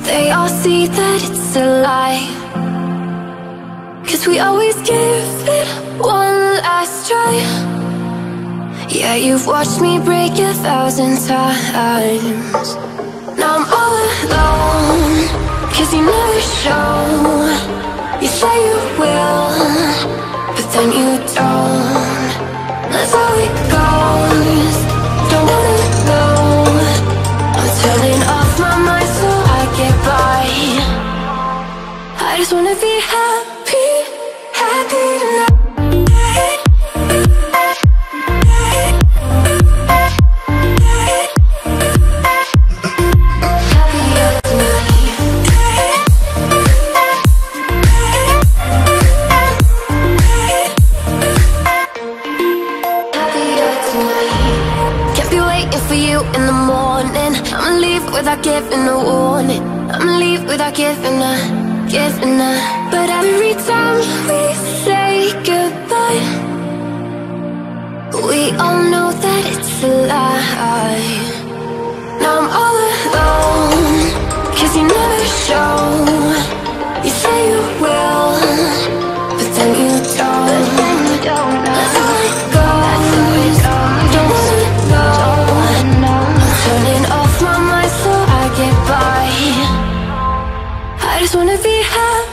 They all see that it's a lie, 'cause we always give it one last try. Yeah, you've watched me break 1,000 times. Now I'm all alone, 'cause you never show. You say you will, but then you don't. That's how it goes. Don't wanna know. I'm turning off my mind so I get by. I just wanna be happy, happy tonight. In the morning, I'ma leave without giving a warning. I'ma leave without giving a. But every time we say goodbye, we all know that it's a lie. Now I'm all alone, 'cause you never show. You say you will, but then you don't. That's how it goes. Don't wanna know. Turning off my mind so I get by. I just wanna be happy.